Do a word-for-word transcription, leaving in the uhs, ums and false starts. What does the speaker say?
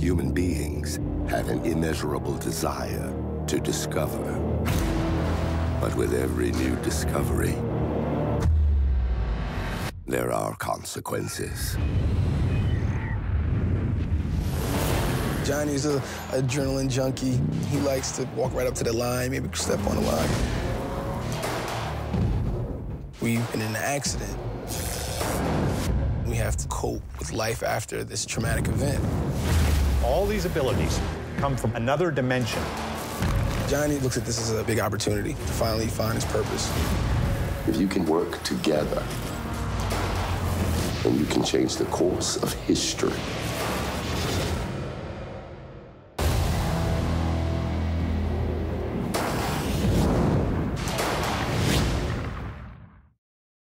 human beings have an immeasurable desire to discover. But with every new discovery, there are consequences. Johnny's a adrenaline junkie. He likes to walk right up to the line, maybe step on the line. We've been in an accident. We have to cope with life after this traumatic event. All these abilities come from another dimension. Johnny looks at this as a big opportunity to finally find his purpose. If you can work together, then you can change the course of history.